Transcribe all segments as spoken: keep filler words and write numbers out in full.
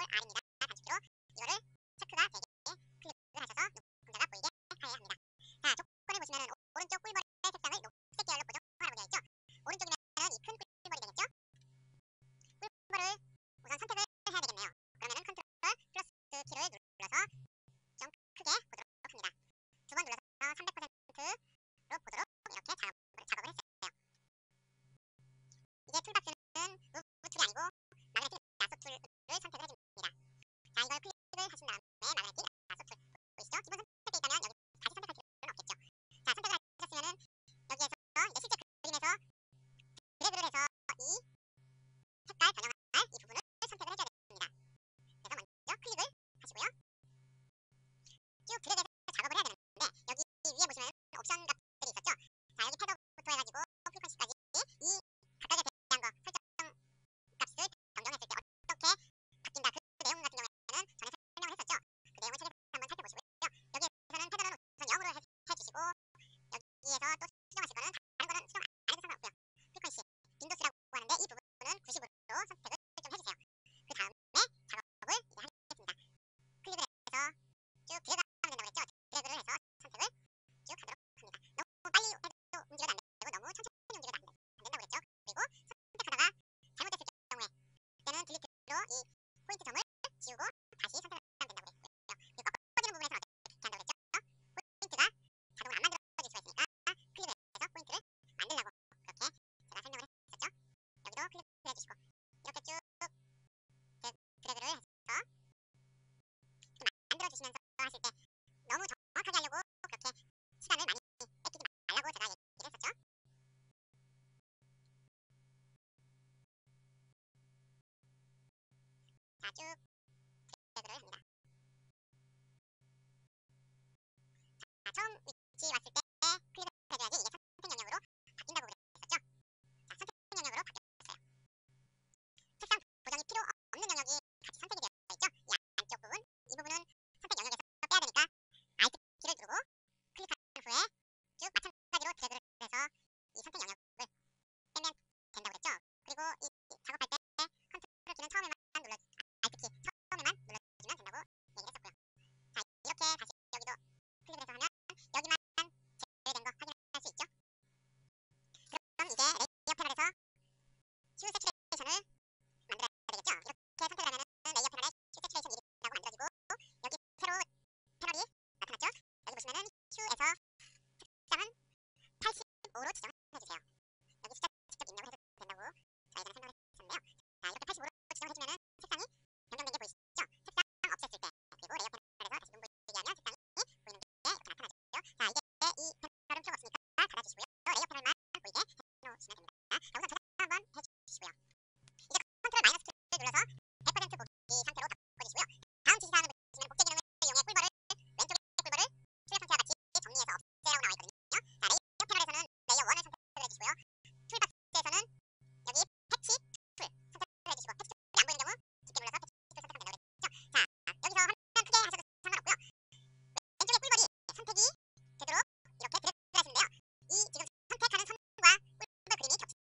R입니다. 단축키로 이거를 체크가 되게 클릭을 하셔서 눈동자가 보이게 하여야 합니다. 자, 조건을 보시면은 오른쪽 꿀벌의 색상을 녹색 계열로 고정하라고 되어 있죠. 오른쪽이면은 이 큰 꿀벌이 되겠죠. 꿀벌을 우선 선택을 해야 되겠네요. 그러면은 컨트롤 플러스 키를 눌러서 좀 크게 보도록 합니다. 두 번 눌러서 삼백 퍼센트로 보도록 이렇게 작업을, 작업을 했어요. 이게 툴박스는 무브 툴이 아니고 마그네틱 라소 툴을 선택을 해줍니다. 자, 이걸 클릭을 하신 다음에 마그네틱 라소 툴 보이시죠? 기본 선택되어 있다면 여기 다시 선택할 필요는 없겠죠. 자, 선택을 하셨으면은 여기에서 이제 실제 그림에서 드래그를 해서 이 색깔 변형할 이 부분을 선택을 해줘야 됩니다. 그래서 먼저 클릭을 하시고요. 쭉 드래그해서 작업을 해야 되는데 여기 위에 보시면 옵션 값들이 있었죠. 자, 여기 패더부터 해가지고 프리퀀시까지 이 각각에 대한 거 설정 값을 변경했을 때 어떻게 바뀐다, 그 내용 같은 경우에는 전에 설명을 했었죠. 그 내용을 책에서 한번 살펴보시고요. 여기에서는 패더는 우선 영으로 해, 해주시고 여기에서 또 수정하실 거는 다른 거는 수정 안 해도 상관없고요. 프리퀀시 빈도수라고 하는데 이 부분은 구십으로 선택을 좀 해주세요. 그 다음에 작업을 이제 하겠습니다. 클릭을 해서 쭉 드래그 하면 된다고 했죠. 드래그를 해서 선택을 쭉 하도록 합니다. 너무 빨리 해도 움직여도 안 되고 너무 천천히 움직여도 안, 돼, 안 된다고 그랬죠. 그리고 선택하다가 잘못됐을 경우에 그때는 딜리트로 이 포인트 점을 지우고 다시 선택을 하면 된다고 그랬고요. 그리고 꺾어지는 부분에서는 어떻게 한다고 그랬죠. 포인트가 자동으로 안 만들어질 수가 있으니까 클릭을 해서 포인트를 만들라고 그렇게 제가 설명을 했었죠. 여기도 클릭을 해주시고 이렇게 쭉 드래그를 해서 만들어주시면서 하실 때 너무 정확하게 하려고 그렇게 시간을 많이 뺏기지 말라고 제가 얘기를 했었죠. 자, 쭉 드래그를 합니다. 자, 처음 위치 왔을 때 클릭을 해줘야지 이게 선택 영역으로 바뀐다고 그랬었죠. 자, 선택 영역으로 바뀌었어요. 책상 보정이 필요 없는 영역이 같이 선택이 되어 있죠. 이 안쪽 부분, 이 부분은 선택 영역에서 빼야 되니까 Alt 키를 누르고 클릭한 후에 쭉 마찬가지로 드래그를 해서 이 선택 영역을 빼면 된다고 그랬죠. 그리고 이 작업할 때 컨트롤 키는 처음에만 눌러, Alt 키 처음에만 눌러주면 된다고 얘기를 했었고요. 자, 이렇게 다시 여기도 클릭을 해서 하면 여기만 제외된 거 확인할 수 있죠. 그럼 이제 레이어 패널에서 휴 세츄레이션을 만들어야 되겠죠. 이렇게 선택을 하면은 레이어 패널에 휴 세츄레이션 일이라고 만들어지고 여기 새로 패널이 나타났죠. 여기 보시면은 휴에서 색상은 팔십오로 지정해주세요. 여기 숫자 직접 입력을 해도 된다고 저 예전에 설명을 했었는데요. 자, 이렇게 팔십오로 지정해주면은 색상이 변경된 게 보이시죠? 색상 없앴을 때 그리고 레이어 패널에서 다시 눈 보이게 하면 색상이 보이는 게 이렇게 나타나죠. 자, 이제 이 패널은 필요가 없으니까 닫아주시고요. 레이어 패널만 보이게 해놓으시면 됩니다. 자, 우선 저장 한번 해주시고요. 이제 컨트롤 마이너스 키를 눌러서 백 퍼센트 보기 상태로 바꿔주시고요. 다음 지시사항을 보시면 복제 기능을 이용해 꿀벌을 왼쪽의 꿀벌을 출력 상태와 같이 정리해서 없애라고 나와 있거든요. 자, 레이어 패널에서는 레이어 일을 선택을 해주시고요. 툴박스에서는 여기 패치 툴 선택을 해주시고 패치 툴이 안 보이는 경우 깊게 눌러서 패치 툴 선택하면 된다고 그랬죠. 자, 여기서 화면 크게 하셔도 상관없고요. 왼쪽의 꿀벌이 선택이 되도록 이렇게 드래그를 하시는데요. 이 지금 선택하는 선과 꿀벌 그림이 겹치지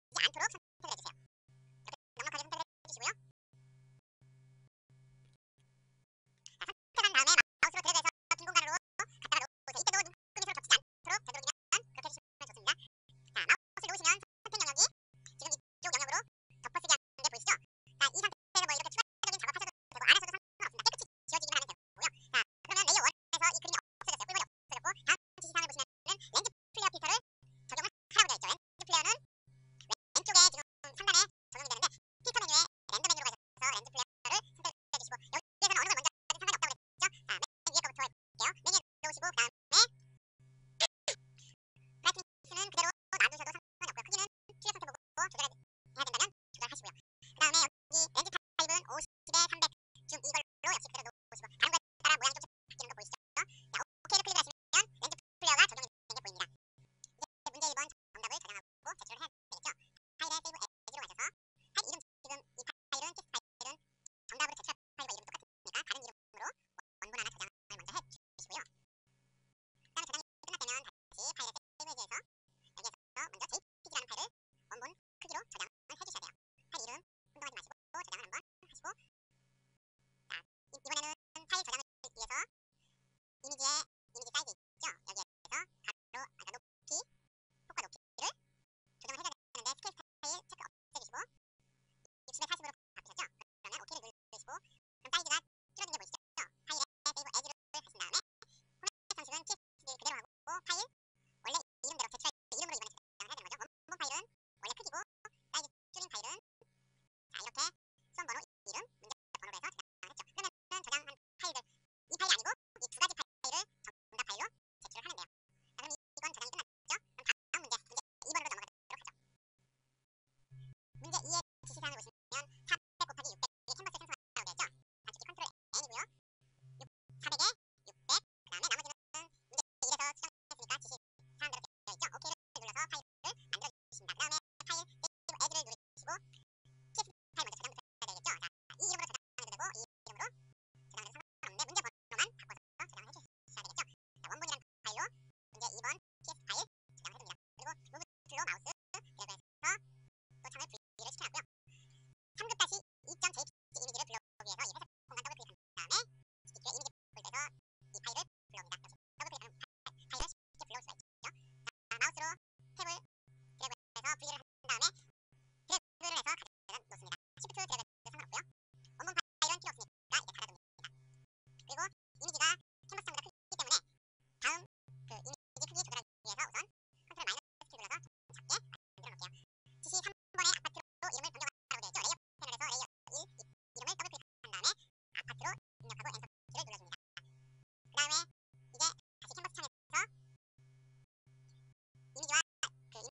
탭을 드래그해서 분리를 한 다음에 드래그를 해서 가져다 놓습니다. 시프트 드래그 상관없고요. 원본 파일은 필요 없으니까 이렇게 닫아둡니다. 그리고 이미지가 캔버스보다 크기 때문에 다음 그 이미지 크기 조절하기 위해서 우선 컨트롤 마이너스 키 눌러서 좀 작게 만들어 놓을게요. 지시 삼 번에 아파트로 이름을 변경하라고 되어 있죠. 레이어 패널에서 레이어 일 이름을 더블 클릭한 다음에 아파트로 입력하고 엔터 키를 눌러줍니다. 그 다음에 이제 다시 캔버스 창에서 이미지와 그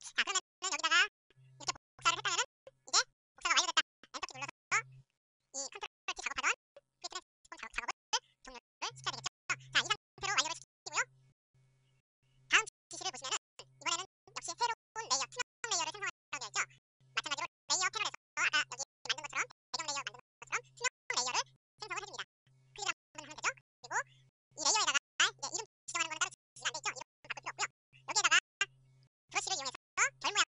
자, 그러면은 여기다가 이렇게 복사를 했다면은 이제 복사가 완료됐다. 엔터키 눌러서 이 컨트롤 키 작업하던 프리트랜스폼 작업, 작업을 종료를 시켜야 되겠죠. 자, 이 상태로 완료를 시키고요. 다음 지시를 보시면은 이번에는 역시 새로운 레이어, 투명 레이어를 생성하라고 되어 있죠. 마찬가지로 레이어 패널에서 아까 여기 만든 것처럼 배경 레이어 만든 것처럼 투명 레이어를 생성을 해줍니다. 클릭을 한번 하면 되죠. 그리고 이 레이어에다가 이제 이름 지정하는 거는 따로 지시가 안 돼 있죠. 이름 바꿀 필요 없고요. 여기에다가 브러쉬를 이용해서 별 모양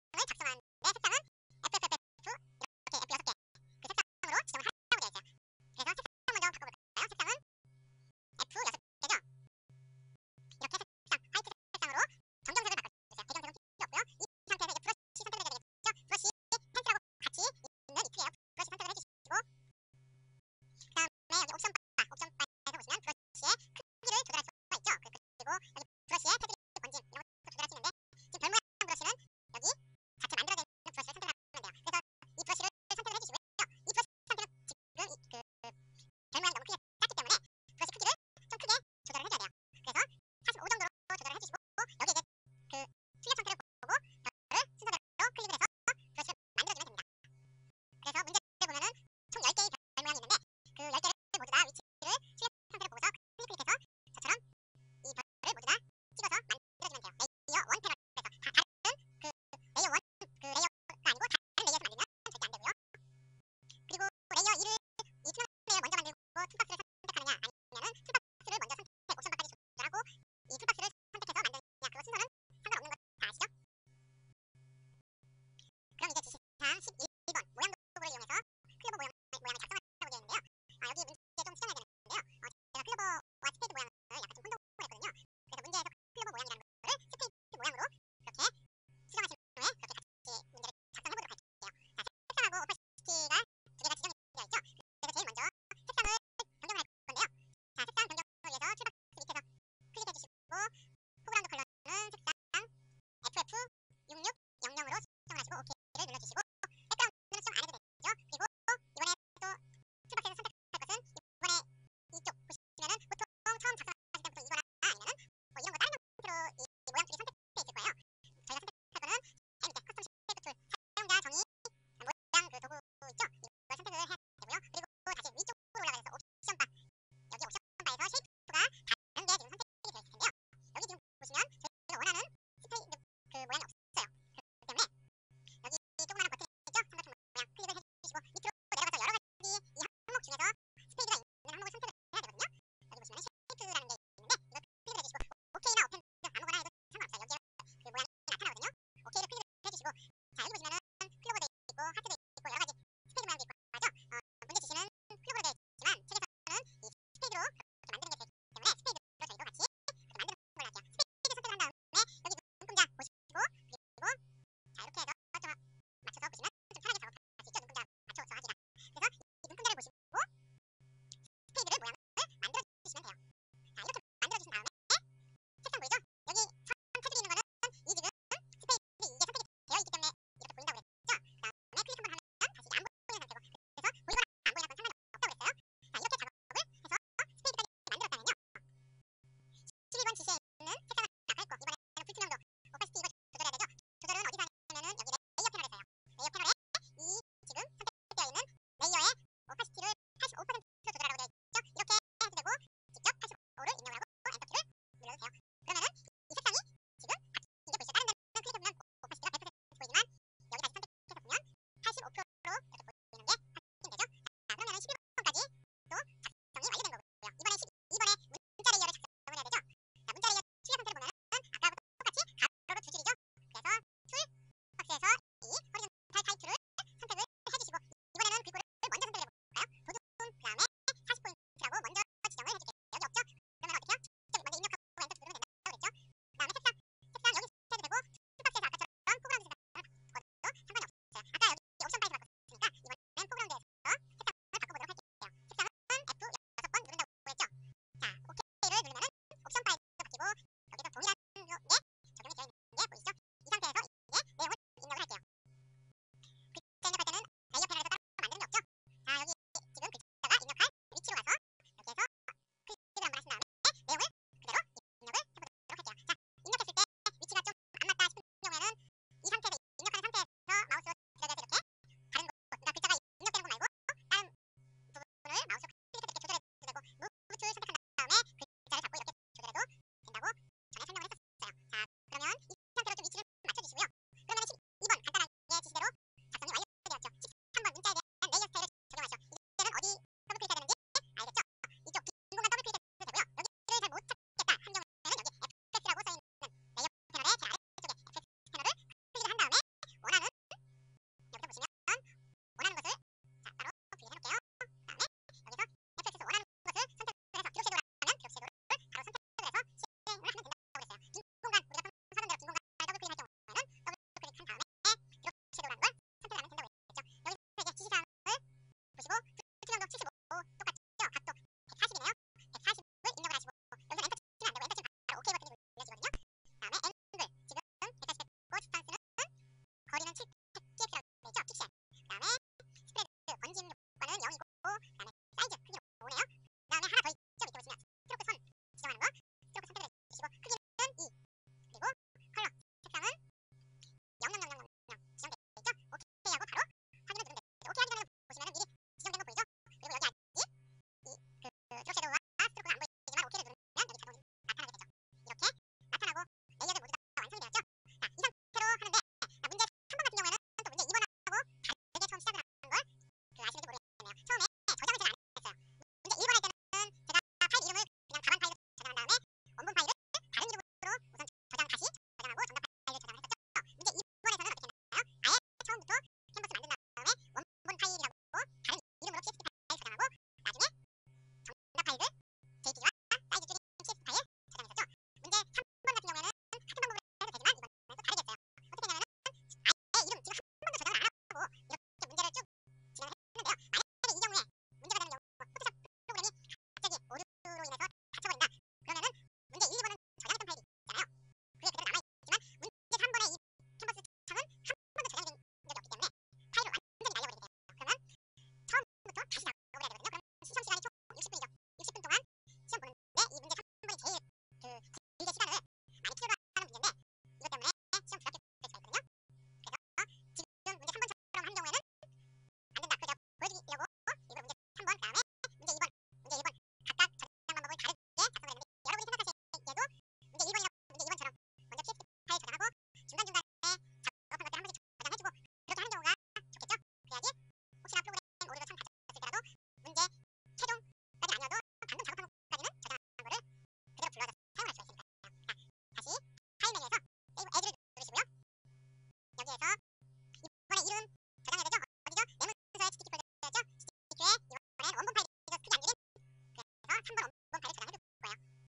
처음부터 캔버스 만든 다음에 원본 파일이라고 다른 이름으로 피엑스피 파일 저장하고 나중에 정답 파일을 제이피지와 사이즈 줄인 피엑스피 파일 저장했었죠. 문제 삼 번 같은 경우에는 같은 방법으로 해도 되지만 이번에는 또 다르겠어요. 어떻게 했냐면은 아예 이름 지금 한 번도 저장을 안 하고 이렇게 문제를 쭉 진행을 했는데요. 만약에 이 경우에 문제가 되는 경우 포토샵 프로그램이 갑자기 오류로 인해서 닫혀버린다. 그러면은 문제 일, 이 번은 저장했던 파일이 있잖아요. 그게 그대로 남아있지만 문제 삼 번의 이 캔버스 창은 한 번도 저장된 적이 없기 때문에 파일을 완전히 날려버리게 돼요. 그러면 처음부터 다시 작업을 해야 되거든요. 그럼 시험 시간이 총 육십 분이죠. 육십 분 동안 시험 보는데 이 문제 삼 번이 제일 그 길게 시간을 많이 필요로 하는 문제인데 이것 때문에 시험 불합격 될 수가 있거든요. 그래서 지금 문제 삼 번처럼 하는 경우에는 안 된다. 그래서 보여드리려고 이걸 문제 삼 번 그다음에 문제 이 번, 문제 일 번 각각 저장 방법을 다르게 작성을 했는데 여러분이 생각하시기에도 문제 일 번이나 문제 이 번처럼 먼저 피엑스피 파일 저장하고 중간중간에 작업한 것들 한 번씩 저장해주고 그렇게 하는 경우가 좋겠죠? 그래야지 혹시나 프로그램 오류로 참 닫혔을 때라도 문제 최종까지 아니어도 방금 작업한 것까지는 저장한 거를 그대로 불러서 사용할 수가 있으니까요. 자, 다시 파일 메뉴에서 세이브 에즈를 누르시고요. 여기에서 이번에 이름 저장해야 되죠? 어디죠? 내 문서에 스티키 폴더였죠? 스티키에 이번엔 원본 파일이 좀 크게 안 줄인 그래서 삼 번 원본 파일을 저장해 둘 거예요.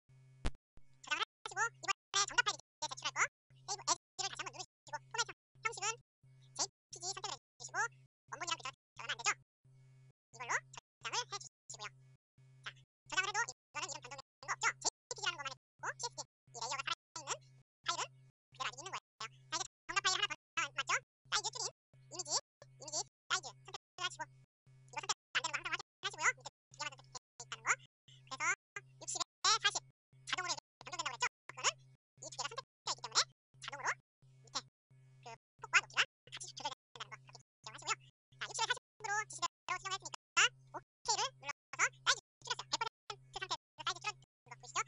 저장을 하시고 이번에 정답 파일이 제출할 거 세이브 에즈를 다시 한번 누르시고 포맷 형식은 제이피지 선택을 해주시고 원본이랑 그저 저장하면 안 되죠? 이걸로 저장을 해주시고요. 자, 저장을 해도 이거는 이름 변동되는 거 없죠? 제이피지라는 것만 있고 피엑스피 이 레이어가 살아있는 파일은 그대로 아직 있는 거예요. 자, 이제 정답 파일 하나 더 남았죠? 사이즈 줄인 이미지, 이미지 사이즈 선택을 하시고 이거 선택 안 되는 거 항상 확인하시고요. 밑에 두 개만 선택해 있다는 거. 그래서 육십에 사십 자동으로 이렇게 변동된다고 했죠? 그거는 이 두 개가 선택되어 있기 때문에 자동으로 밑에 그 폭과 높이가 같이 조절된다는 거 그렇게 기억하시고요. 자, 육십에 사십으로 지시대로 수정했으니까 오케이를 눌러서 사이즈 줄였어요. 백 퍼센트 상태에서 사이즈 줄여준 거 보이시죠?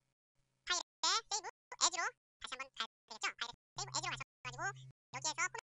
파일에 세이브 에즈로 다시 한번 가야 되겠죠? 파일에 세이브 에즈로 가셔가지고 여기에서